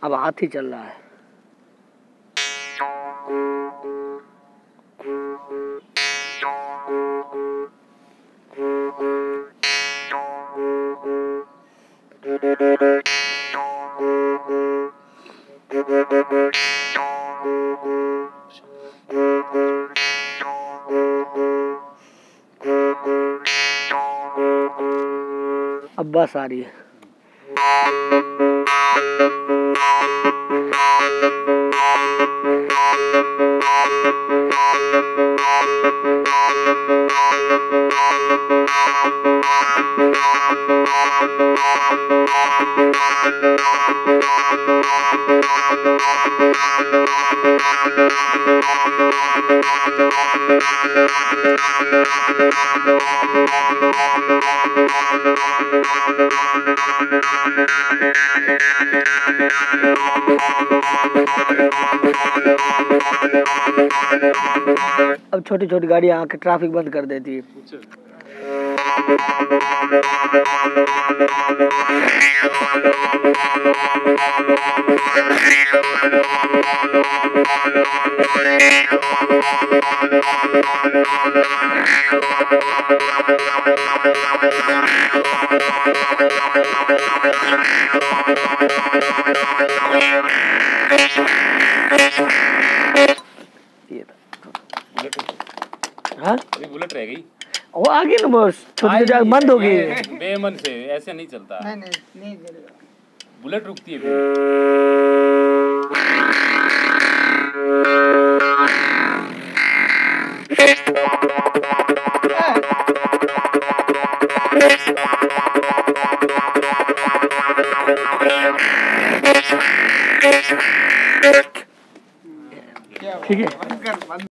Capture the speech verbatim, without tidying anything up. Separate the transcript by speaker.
Speaker 1: अब हाथी चल रहा है। अब बस आ रही है। अब छोटी छोटी गाड़ियां आके ट्रैफिक बंद कर देती है। हाँ?
Speaker 2: बुलेट रह गई,
Speaker 1: वो आगे ना बस छोटी छोटी बंद हो गई।
Speaker 2: बेमन से ऐसे नहीं चलता।
Speaker 3: नहीं नहीं नहीं चलेगा,
Speaker 2: बुलेट रुकती है फिर।
Speaker 1: ठीक है।